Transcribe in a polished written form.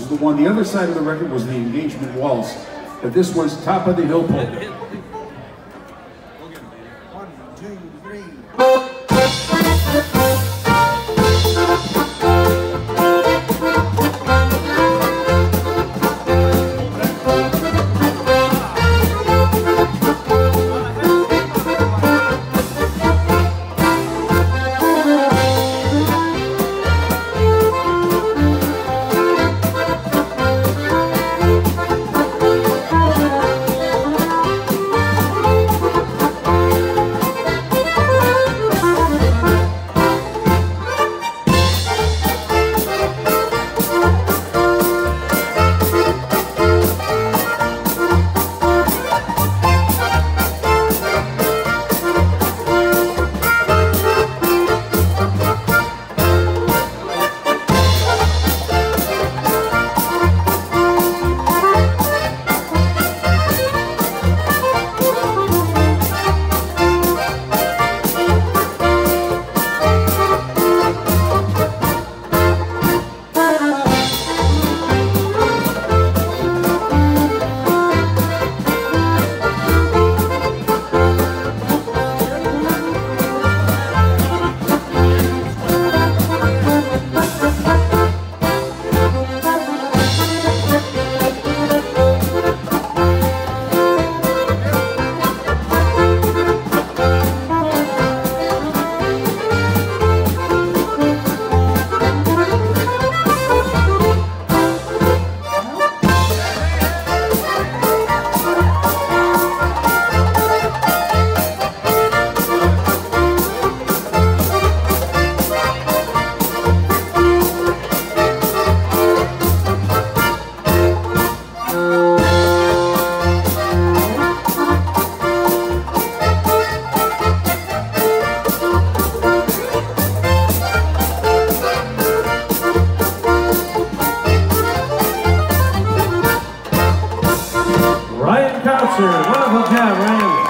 was the one. The other side of the record was the engagement waltz, but this was Top of the Hill Polka. 1, 2, 3. Ryan Kautzer, wonderful job, Ryan.